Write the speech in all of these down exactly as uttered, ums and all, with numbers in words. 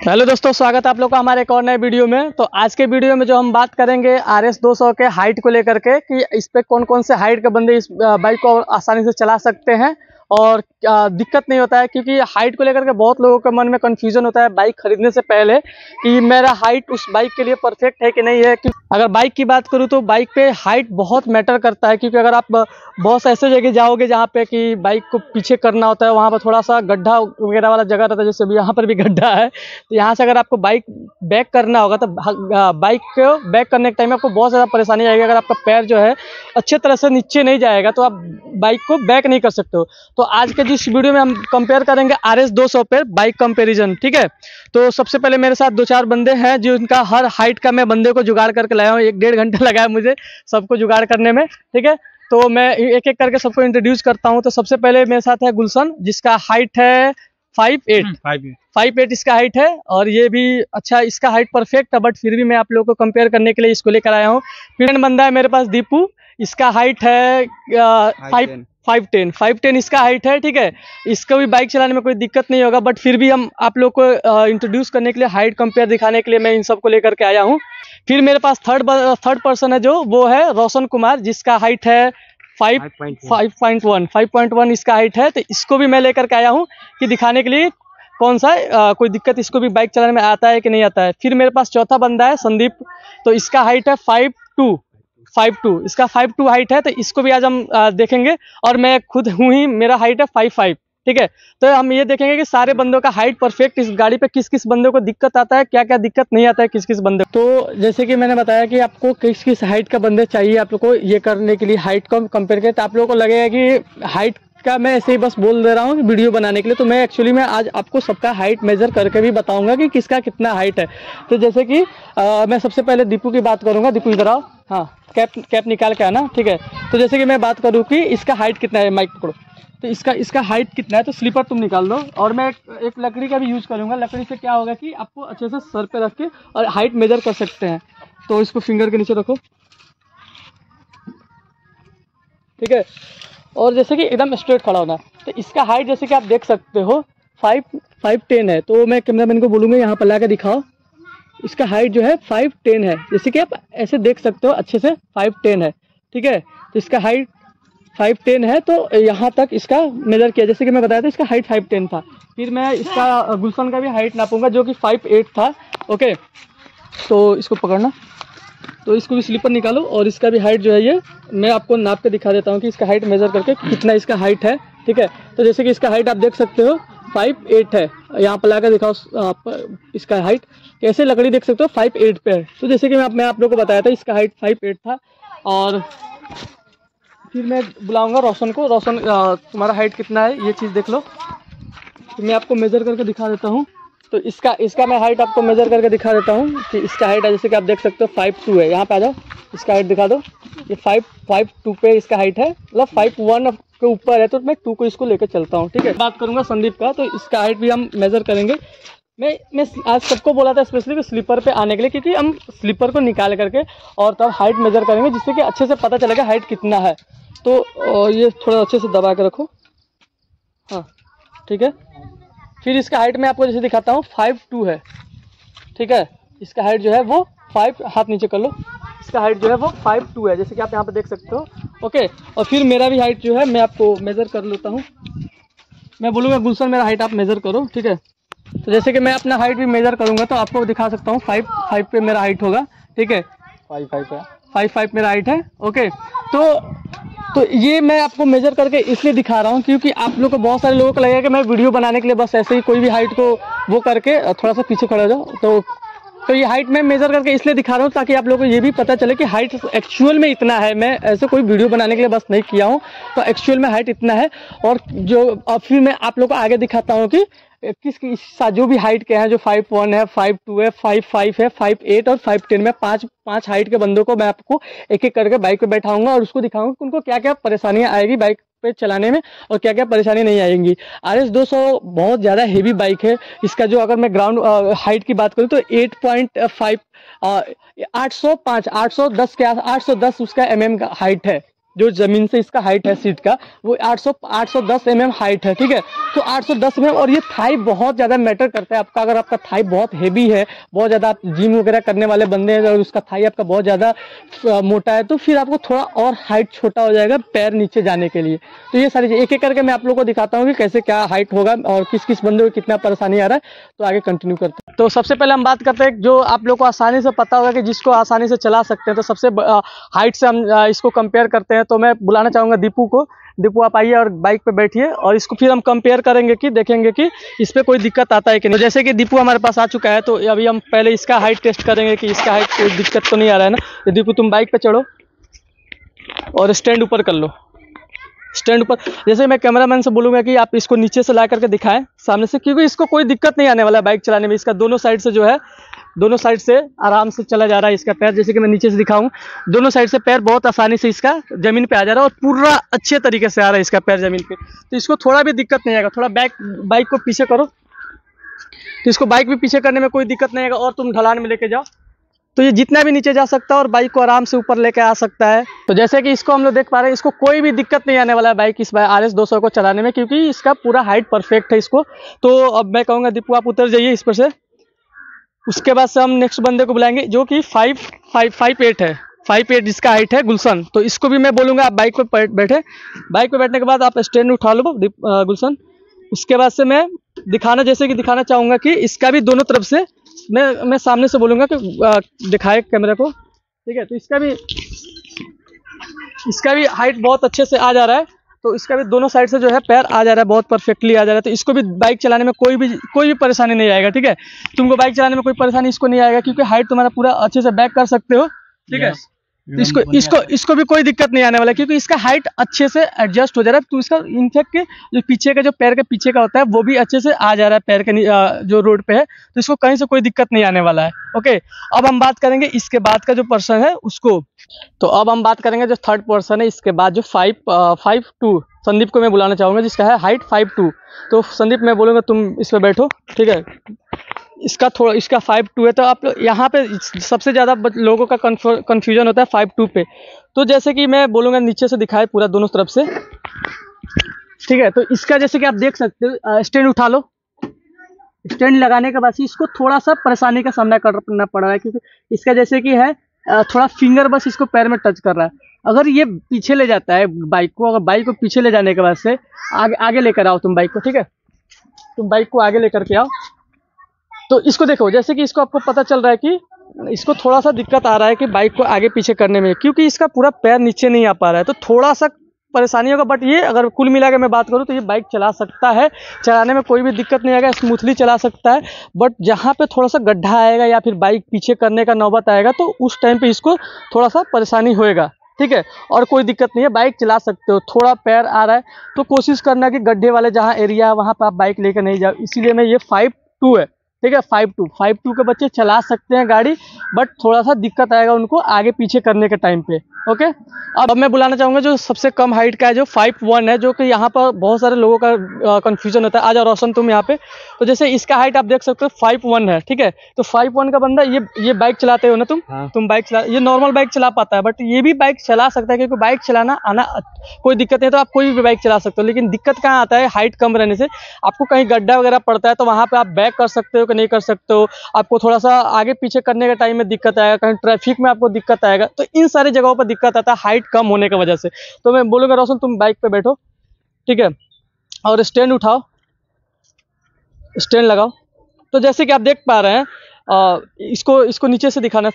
Hello दोस्तों, स्वागत है आप लोग का हमारे एक और नए वीडियो में। तो आज के वीडियो में जो हम बात करेंगे आर एस दो सौ के हाइट को लेकर के कि इस पे कौन कौन से हाइट के बंदे इस बाइक को आसानी से चला सकते हैं और दिक्कत नहीं होता है। क्योंकि हाइट को लेकर के बहुत लोगों के मन में कन्फ्यूजन होता है बाइक खरीदने से पहले कि मेरा हाइट उस बाइक के लिए परफेक्ट है कि नहीं है। कि अगर बाइक की बात करूँ तो बाइक पे हाइट बहुत मैटर करता है। क्योंकि अगर आप बहुत ऐसे जगह जाओगे जहाँ पे कि बाइक को पीछे करना होता है, वहाँ पर थोड़ा सा गड्ढा वगैरह वाला जगह रहता है, जैसे भी यहाँ पर भी गड्ढा है। तो यहाँ से अगर आपको बाइक बैक करना होगा तो बाइक को बैक करने के टाइम में आपको बहुत ज़्यादा परेशानी आएगी। अगर आपका पैर जो है अच्छे तरह से नीचे नहीं जाएगा तो आप बाइक को बैक नहीं कर सकते हो। तो आज के जिस वीडियो में हम कंपेयर करेंगे आर एस दो सौ पे बाइक कंपैरिजन, ठीक है। तो सबसे पहले मेरे साथ दो चार बंदे हैं जिनका हर हाइट का मैं बंदे को जुगाड़ करके लाया हूँ। एक डेढ़ घंटा लगाया मुझे सबको जुगाड़ करने में, ठीक है। तो मैं एक एक करके सबको इंट्रोड्यूस करता हूँ। तो सबसे पहले मेरे साथ है गुलशन, जिसका हाइट है फाइव एट फाइव एट इसका हाइट है। और ये भी अच्छा, इसका हाइट परफेक्ट है, बट फिर भी मैं आप लोगों को कंपेयर करने के लिए इसको लेकर आया हूँ। फिर बंदा है मेरे पास दीपू, इसका हाइट है five five ten five ten इसका हाइट है, ठीक है। इसको भी बाइक चलाने में कोई दिक्कत नहीं होगा, बट फिर भी हम आप लोग को इंट्रोड्यूस करने के लिए हाइट कंपेयर दिखाने के लिए मैं इन सबको लेकर के आया हूँ। फिर मेरे पास थर्ड थर्ड पर्सन है जो वो है रोशन कुमार, जिसका हाइट है five point one five point one इसका हाइट है। तो इसको भी मैं लेकर के आया हूँ कि दिखाने के लिए कौन सा आ, कोई दिक्कत इसको भी बाइक चलाने में आता है कि नहीं आता है। फिर मेरे पास चौथा बंदा है संदीप, तो इसका हाइट है फाइव टू फाइव टू इसका फाइव टू हाइट है। तो इसको भी आज हम आ, देखेंगे। और मैं खुद हूँ ही, मेरा हाइट है फाइव फाइव, ठीक है। तो हम ये देखेंगे कि सारे बंदों का हाइट परफेक्ट इस गाड़ी पे किस किस बंदों को दिक्कत आता है, क्या क्या दिक्कत नहीं आता है किस किस बंदे। तो जैसे कि मैंने बताया कि आपको किस किस हाइट का बंदे चाहिए आप लोग को ये करने के लिए हाइट को कंपेयर करें, तो आप लोगों को लगेगा कि हाइट का मैं ऐसे ही बस बोल दे रहा हूँ वीडियो बनाने के लिए। तो मैं एक्चुअली मैं आज आपको सबका हाइट मेजर करके भी बताऊंगा कि किसका कितना हाइट है। तो जैसे कि आ, मैं सबसे पहले दीपू की बात करूंगा। दीपू इधर आओ, हाँ कैप कैप निकाल के आना, ठीक है। तो जैसे कि मैं बात करूँ कि इसका हाइट कितना है, माइक पकड़ो। तो इसका इसका हाइट कितना है, तो स्लीपर तुम निकाल दो। और मैं एक, एक लकड़ी का भी यूज़ करूँगा। लकड़ी से क्या होगा कि आपको अच्छे से सर पे रख के और हाइट मेजर कर सकते हैं। तो इसको फिंगर के नीचे रखो, ठीक है। और जैसे कि एकदम स्ट्रेट खड़ा होना। तो इसका हाइट जैसे कि आप देख सकते हो फाइव फाइव टेन है। तो मैं कैमरामैन को बोलूँगा यहाँ पर ला के दिखाओ। इसका हाइट जो है फाइव टेन है, जैसे कि आप ऐसे देख सकते हो अच्छे से फाइव टेन है, ठीक है। तो इसका हाइट फाइव टेन है। तो यहाँ तक इसका मेजर किया, जैसे कि मैं बताया था इसका हाइट फाइव टेन था। फिर मैं इसका गुलशन का भी हाइट नापूंगा जो कि फाइव एट था, ओके। तो इसको पकड़ना, तो इसको भी स्लीपर निकालो और इसका भी हाइट जो है ये मैं आपको नाप के दिखा देता हूँ कि इसका हाइट मेजर करके कितना इसका हाइट है, ठीक है। तो जैसे कि इसका हाइट आप देख सकते हो फाइव एट है। यहाँ पर लाकर दिखाओ आप इसका हाइट, कैसे लकड़ी देख सकते हो फाइव एट पे है। तो जैसे कि मैं मैं आप लोगों को बताया था इसका हाइट फाइव एट था। और फिर मैं बुलाऊंगा रोशन को। रोशन तुम्हारा हाइट कितना है ये चीज़ देख लो। तो मैं आपको मेजर करके दिखा देता हूँ। तो इसका इसका मैं हाइट आपको मेजर करके दिखा देता हूँ कि इसका हाइट है, जैसे कि आप देख सकते हो फाइव टू है। यहाँ पे आ जाओ, इसका हाइट दिखा दो। ये फाइव फाइव टू पे इसका हाइट है, मतलब फाइव वन के ऊपर है। तो मैं टू को इसको लेकर चलता हूँ, ठीक है। बात करूँगा संदीप का, तो इसका हाइट भी हम मेजर करेंगे। मैं मैं आज सबको बोला था स्पेशली कि स्लीपर पे आने के लिए, क्योंकि हम स्लीपर को निकाल करके और तब हाइट मेजर करेंगे, जिससे कि अच्छे से पता चलेगा हाइट कितना है। तो ये थोड़ा अच्छे से दबा के रखो, हाँ ठीक है। फिर इसका हाइट मैं आपको जैसे दिखाता हूँ फाइव टू है, ठीक है। इसका हाइट जो है वो फाइव, हाथ नीचे कर लो, इसका हाइट जो है वो फाइव टू है, जैसे कि आप यहाँ पे देख सकते हो, ओके। और फिर मेरा भी हाइट जो है मैं आपको मेज़र कर लेता हूँ। मैं बोलूँगा गुलशन मेरा हाइट आप मेज़र करो, ठीक है। तो जैसे कि मैं अपना हाइट भी मेज़र करूँगा तो आपको दिखा सकता हूँ फाइव फाइव पे मेरा हाइट होगा, ठीक है। फाइव फाइव है फाइव फाइव मेरा हाइट है, ओके। तो तो ये मैं आपको मेजर करके इसलिए दिखा रहा हूँ क्योंकि आप लोग को, बहुत सारे लोगों को लगेगा कि मैं वीडियो बनाने के लिए बस ऐसे ही कोई भी हाइट को वो करके थोड़ा सा पीछे खड़ा हो जाओ। तो तो ये हाइट मैं मेजर करके इसलिए दिखा रहा हूँ ताकि आप लोगों को ये भी पता चले कि हाइट एक्चुअल में इतना है। मैं ऐसे कोई वीडियो बनाने के लिए बस नहीं किया हूँ, तो एक्चुअल में हाइट इतना है। और जो अब फिर मैं आप लोग को आगे दिखाता हूँ कि किस किस जो भी हाइट के हैं, जो फाइव वन है, फाइव टू है, फाइव फाइव है, फाइव एट और फाइव टेन में पांच पांच हाइट के बंदों को मैं आपको एक एक करके बाइक पे बैठाऊंगा और उसको दिखाऊंगा कि उनको क्या क्या परेशानियां आएगी बाइक पे चलाने में और क्या क्या परेशानी नहीं आएंगी। आर एस दो सौ बहुत ज़्यादा हेवी बाइक है। इसका जो अगर मैं ग्राउंड हाइट की बात करूँ तो एट पॉइंट फाइव आठ सौ पाँच आठ सौ दस के आठ सौ दस उसका एम एम का हाइट है, जो ज़मीन से इसका हाइट है सीट का वो आठ सौ आठ सौ दस एम एम हाइट है, ठीक है। तो आठ सौ दस एम एम, और ये थाई बहुत ज़्यादा मैटर करता है आपका। अगर आपका थाई बहुत हेवी है, बहुत ज़्यादा आप जिम वगैरह करने वाले बंदे हैं और उसका थाई आपका बहुत ज़्यादा मोटा है, तो फिर आपको थोड़ा और हाइट छोटा हो जाएगा पैर नीचे जाने के लिए। तो ये सारी एक एक करके मैं आप लोगों को दिखाता हूँ कि कैसे क्या हाइट होगा और किस किस बंदे को कितना परेशानी आ रहा है। तो आगे कंटिन्यू करते हैं। तो सबसे पहले हम बात करते हैं जो आप लोग को आसानी से पता होगा कि जिसको आसानी से चला सकते हैं। तो सबसे हाइट से हम इसको कंपेयर करते हैं। तो मैं बुलाना चाहूँगा दीपू को। दीपू आप आइए और बाइक पे बैठिए और इसको फिर हम कंपेयर करेंगे कि देखेंगे कि इस पर कोई दिक्कत आता है कि नहीं। तो जैसे कि दीपू हमारे पास आ चुका है, तो अभी हम पहले इसका हाइट टेस्ट करेंगे कि इसका हाइट कोई दिक्कत तो नहीं आ रहा है ना। तो दीपू तुम बाइक पे चढ़ो और स्टैंड ऊपर कर लो। स्टैंड ऊपर, जैसे मैं कैमरामैन से बोलूँगा कि आप इसको नीचे से ला करके दिखाएं सामने से, क्योंकि इसको कोई दिक्कत नहीं आने वाला है बाइक चलाने में। इसका दोनों साइड से जो है, दोनों साइड से आराम से चला जा रहा है इसका पैर। जैसे कि मैं नीचे से दिखाऊं, दोनों साइड से पैर बहुत आसानी से इसका ज़मीन पे आ जा रहा है और पूरा अच्छे तरीके से आ रहा है इसका पैर ज़मीन पे। तो इसको थोड़ा भी दिक्कत नहीं आएगा। थोड़ा बैक बाइक को पीछे करो, तो इसको बाइक भी पीछे करने में कोई दिक्कत नहीं आएगा। और तुम ढलान में लेके जाओ तो ये जितना भी नीचे जा सकता है और बाइक को आराम से ऊपर लेके आ सकता है। तो जैसे कि इसको हम लोग देख पा रहे हैं, इसको कोई भी दिक्कत नहीं आने वाला है बाइक इस आर एस दो सौ को चलाने में, क्योंकि इसका पूरा हाइट परफेक्ट है इसको। तो अब मैं कहूँगा दीपू आप उतर जाइए इस पर से। उसके बाद से हम नेक्स्ट बंदे को बुलाएंगे जो कि फाइव फाइव फाइव एट है, फाइव एट जिसका हाइट है, गुलशन। तो इसको भी मैं बोलूँगा आप बाइक पे बैठे। बाइक पे बैठने के बाद आप स्टैंड उठा लो गुलशन। उसके बाद से मैं दिखाना जैसे कि दिखाना चाहूँगा कि इसका भी दोनों तरफ से मैं मैं सामने से बोलूँगा कि दिखाए कैमरा को, ठीक है। तो इसका भी इसका भी हाइट बहुत अच्छे से आ जा रहा है। तो इसका भी दोनों साइड से जो है पैर आ जा रहा है, बहुत परफेक्टली आ जा रहा है। तो इसको भी बाइक चलाने में कोई भी कोई भी परेशानी नहीं आएगा, ठीक है। तुमको बाइक चलाने में कोई परेशानी इसको नहीं आएगा, क्योंकि हाइट तुम्हारा पूरा अच्छे से बैक कर सकते हो, ठीक है। तो इसको इसको इसको भी कोई दिक्कत नहीं आने वाला, क्योंकि इसका हाइट अच्छे से एडजस्ट हो जा रहा है। तो इसका इनफैक्ट जो पीछे का जो पैर के पीछे का होता है वो भी अच्छे से आ जा रहा है पैर के जो रोड पे है। तो इसको कहीं से कोई दिक्कत नहीं आने वाला है, ओके। अब हम बात करेंगे इसके बाद का जो पर्सन है उसको। तो अब हम बात करेंगे जो थर्ड पर्सन है इसके बाद, जो फाइव फाइव टू संदीप को मैं बुलाना चाहूँगा, जिसका है हाइट फाइव टू। तो संदीप मैं बोलूँगा तुम इस पर बैठो, ठीक है। इसका थोड़ा इसका फाइव टू है। तो आप यहाँ पे सबसे ज़्यादा लोगों का कन्फ्यूजन होता है फाइव टू पे। तो जैसे कि मैं बोलूँगा नीचे से दिखाए पूरा दोनों तरफ से, ठीक है। तो इसका जैसे कि आप देख सकते हो, स्टैंड उठा लो। स्टैंड लगाने के बाद इसको थोड़ा सा परेशानी का सामना करना पड़ रहा है, क्योंकि इसका जैसे कि है थोड़ा फिंगर बस इसको पैर में टच कर रहा है। अगर ये पीछे ले जाता है बाइक को, अगर बाइक को पीछे ले जाने के बाद से आगे आगे लेकर आओ तुम बाइक को, ठीक है। तुम बाइक को आगे लेकर के आओ। तो इसको देखो, जैसे कि इसको आपको पता चल रहा है कि इसको थोड़ा सा दिक्कत आ रहा है कि बाइक को आगे पीछे करने में, क्योंकि इसका पूरा पैर नीचे नहीं आ पा रहा है। तो थोड़ा सा परेशानी होगा, बट ये अगर कुल मिला के मैं बात करूँ तो ये बाइक चला सकता है, चलाने में कोई भी दिक्कत नहीं आएगा, स्मूथली चला सकता है। बट जहाँ पे थोड़ा सा गड्ढा आएगा या फिर बाइक पीछे करने का नौबत आएगा, तो उस टाइम पे इसको थोड़ा सा परेशानी होएगा, ठीक है। और कोई दिक्कत नहीं है, बाइक चला सकते हो। थोड़ा पैर आ रहा है तो कोशिश करना कि गड्ढे वाले जहाँ एरिया है वहाँ पर आप बाइक लेकर नहीं जाओ। इसीलिए मैं ये फाइव टू है, ठीक है। फाइव टू फाइव टू के बच्चे चला सकते हैं गाड़ी, बट थोड़ा सा दिक्कत आएगा उनको आगे पीछे करने के टाइम पे, ओके। अब मैं बुलाना चाहूँगा जो सबसे कम हाइट का है, जो फाइव वन है, जो कि यहाँ पर बहुत सारे लोगों का कंफ्यूजन होता है। आ जाओ रोशन तुम यहाँ पे। तो जैसे इसका हाइट आप देख सकते हो फाइव वन है, ठीक है। तो फाइव वन का बंदा ये ये बाइक चलाते हो ना तुम? हाँ। तुम बाइक चला, ये नॉर्मल बाइक चला पाता है, बट ये भी बाइक चला सकता है, क्योंकि बाइक चलाना आना कोई दिक्कत नहीं। तो आप कोई भी बाइक चला सकते हो, लेकिन दिक्कत कहाँ आता है, हाइट कम रहने से। आपको कहीं गड्ढा वगैरह पड़ता है तो वहाँ पर आप बैक कर सकते हो कि नहीं कर सकते हो, आपको थोड़ा सा आगे पीछे करने के टाइम में दिक्कत आएगा, कहीं ट्रैफिक में आपको दिक्कत आएगा। तो इन सारी जगहों पर दिक्कत आता है हाइट कम होने की वजह से। तो मैं बोलूँगा रोशन तुम बाइक पे बैठो, ठीक है, और स्टैंड उठाओ, स्टैंड लगाओ। तो जैसे कि आप देख पा रहे हैं, आ, इसको इसको नीचे से दिखाना।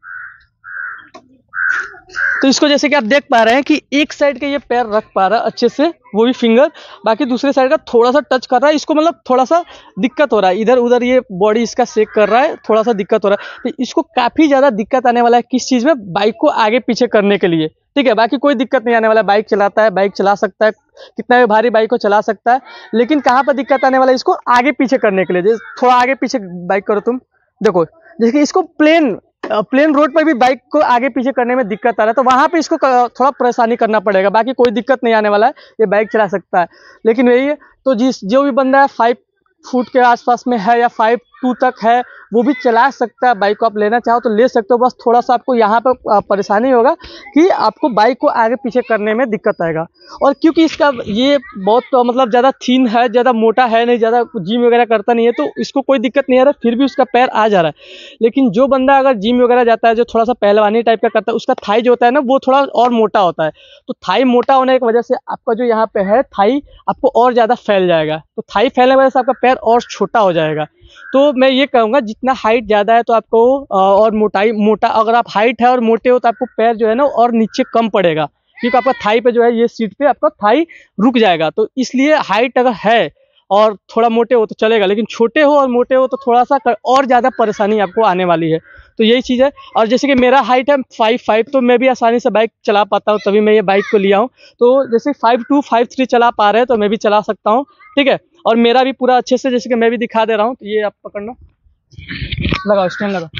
तो इसको जैसे कि आप देख पा रहे हैं कि एक साइड के ये पैर रख पा रहा है अच्छे से, वो भी फिंगर, बाकी दूसरे साइड का थोड़ा सा टच कर रहा है। इसको मतलब थोड़ा सा दिक्कत हो रहा है, इधर उधर ये बॉडी इसका शेक कर रहा है, थोड़ा सा दिक्कत हो रहा है। तो इसको काफ़ी ज़्यादा दिक्कत आने वाला है किस चीज़ में, बाइक को आगे पीछे करने के लिए, ठीक है। बाकी कोई दिक्कत नहीं आने वाला है, बाइक चलाता है, बाइक चला सकता है, कितना भी भारी बाइक को चला सकता है। लेकिन कहाँ पर दिक्कत आने वाला है, इसको आगे पीछे करने के लिए। जैसे थोड़ा आगे पीछे बाइक करो तुम, देखो जैसे कि इसको प्लेन प्लेन रोड पर भी बाइक को आगे पीछे करने में दिक्कत आ रहा है, तो वहाँ पे इसको थोड़ा परेशानी करना पड़ेगा। बाकी कोई दिक्कत नहीं आने वाला है, ये बाइक चला सकता है। लेकिन वही है, तो जिस जो भी बंदा है फाइव फुट के आसपास में है या फाइव टू तक है वो भी चला सकता है बाइक को, आप लेना चाहो तो ले सकते हो। बस थोड़ा सा आपको यहाँ पर परेशानी होगा कि आपको बाइक को आगे पीछे करने में दिक्कत आएगा। और क्योंकि इसका ये बहुत तो मतलब ज़्यादा थीन है, ज़्यादा मोटा है नहीं, ज़्यादा जिम वगैरह करता नहीं है, तो इसको कोई दिक्कत नहीं आ रहा, फिर भी उसका पैर आ जा रहा है। लेकिन जो बंदा अगर जिम वगैरह जाता है, जो थोड़ा सा पहलवानी टाइप का करता है, उसका थाई जो होता है ना वो थोड़ा और मोटा होता है। तो थाई मोटा होने की वजह से आपका जो यहाँ पे है थाई आपको और ज़्यादा फैल जाएगा। तो थाई फैलने की वजह से आपका पैर और छोटा हो जाएगा। तो मैं ये कहूँगा जितना हाइट ज़्यादा है तो आपको और मोटाई मोटा अगर आप हाइट है और मोटे हो तो आपको पैर जो है ना और नीचे कम पड़ेगा, क्योंकि आपका थाई पे जो है ये सीट पे आपका थाई रुक जाएगा। तो इसलिए हाइट अगर है और थोड़ा मोटे हो तो चलेगा, लेकिन छोटे हो और मोटे हो तो थोड़ा सा और ज़्यादा परेशानी आपको आने वाली है। तो यही चीज़ है। और जैसे कि मेरा हाइट है फाइव फाइव, तो मैं भी आसानी से बाइक चला पाता हूँ, तभी मैं ये बाइक को लिया हूँ। तो जैसे फाइव टू फाइव थ्री चला पा रहे हैं तो मैं भी चला सकता हूँ, ठीक है। और मेरा भी पूरा अच्छे से, जैसे कि मैं भी दिखा दे रहा हूँ, तो ये आप पकड़ना, लगाओ स्टैंड लगा।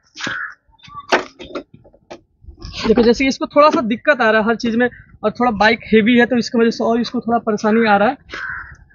देखो जैसे इसको थोड़ा सा दिक्कत आ रहा है हर चीज़ में, और थोड़ा बाइक हेवी है तो इसकी वजह से और इसको थोड़ा परेशानी आ रहा है।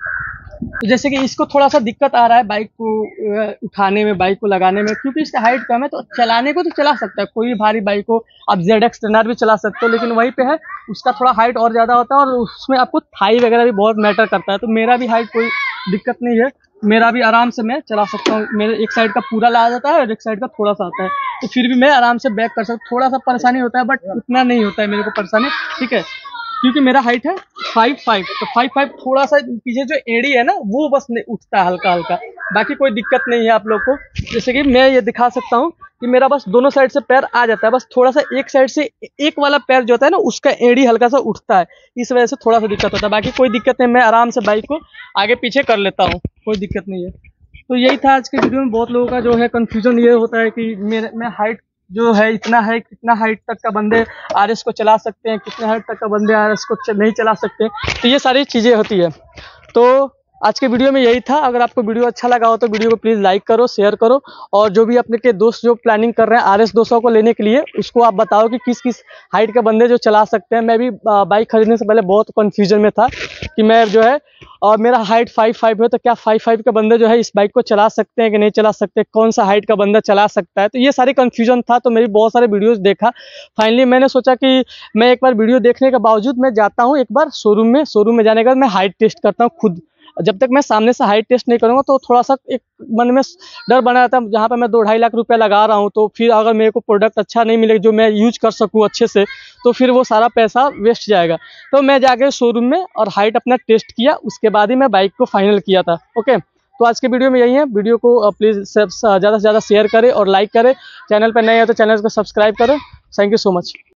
तो जैसे कि इसको थोड़ा सा दिक्कत आ रहा है बाइक को उठाने में, बाइक को लगाने में, क्योंकि इसका हाइट कम है। तो चलाने को तो चला सकता है, कोई भी भारी बाइक को आप जेड एक्स टेन भी चला सकते हो, लेकिन वहीं पे है उसका थोड़ा हाइट और ज़्यादा होता है और उसमें आपको थाई वगैरह भी बहुत मैटर करता है। तो मेरा भी हाइट कोई दिक्कत नहीं है, मेरा भी आराम से मैं चला सकता हूँ। मेरे एक साइड का पूरा ला जाता है और एक साइड का थोड़ा सा आता है, तो फिर भी मैं आराम से बैक कर सकता हूँ। थोड़ा सा परेशानी होता है बट उतना नहीं होता है मेरे को परेशानी, ठीक है, क्योंकि मेरा हाइट है फाइव फाइव। तो फाइव फाइव थोड़ा सा पीछे जो एड़ी है ना वो बस नहीं उठता है हल्का हल्का, बाकी कोई दिक्कत नहीं है आप लोग को। जैसे कि मैं ये दिखा सकता हूँ कि मेरा बस दोनों साइड से पैर आ जाता है, बस थोड़ा सा एक साइड से एक वाला पैर जो होता है ना उसका एड़ी हल्का सा उठता है, इस वजह से थोड़ा सा दिक्कत होता है। बाकी कोई दिक्कत नहीं, मैं आराम से बाइक को आगे पीछे कर लेता हूँ, कोई दिक्कत नहीं है। तो यही था आज के वीडियो में। बहुत लोगों का जो है कन्फ्यूजन ये होता है कि मेरे मैं हाइट जो है इतना है, कितना हाइट तक का बंदे आरएस को चला सकते हैं, कितने हाइट तक का बंदे आरएस को नहीं चला सकते, तो ये सारी चीज़ें होती है। तो आज के वीडियो में यही था। अगर आपको वीडियो अच्छा लगा हो तो वीडियो को प्लीज़ लाइक करो, शेयर करो, और जो भी अपने के दोस्त जो प्लानिंग कर रहे हैं आर एस दो सौ को लेने के लिए, उसको आप बताओ कि किस किस हाइट के बंदे जो चला सकते हैं। मैं भी बाइक खरीदने से पहले बहुत कन्फ्यूजन में था कि मैं जो है, और मेरा हाइट फाइव फाइव है, तो क्या फाइव फाइव के बंदे जो है इस बाइक को चला सकते हैं कि नहीं चला सकते, कौन सा हाइट का बंदा चला सकता है, तो ये सारी कन्फ्यूजन था। तो मेरी बहुत सारे वीडियोज़ देखा, फाइनली मैंने सोचा कि मैं एक बार वीडियो देखने के बावजूद मैं जाता हूँ एक बार शोरूम में, शोरूम में जाने के बाद मैं हाइट टेस्ट करता हूँ खुद। जब तक मैं सामने से हाइट टेस्ट नहीं करूँगा तो थोड़ा सा एक मन में डर बना रहता है, जहाँ पे मैं दो ढाई लाख रुपया लगा रहा हूँ, तो फिर अगर मेरे को प्रोडक्ट अच्छा नहीं मिलेगा जो मैं यूज कर सकूँ अच्छे से, तो फिर वो सारा पैसा वेस्ट जाएगा। तो मैं जाके शोरूम में और हाइट अपना टेस्ट किया, उसके बाद ही मैं बाइक को फाइनल किया था। ओके, तो आज के वीडियो में यही है। वीडियो को प्लीज़ ज़्यादा से ज़्यादा शेयर करें और लाइक करें। चैनल पर नए हैं तो चैनल को सब्सक्राइब करें। Thank you so much.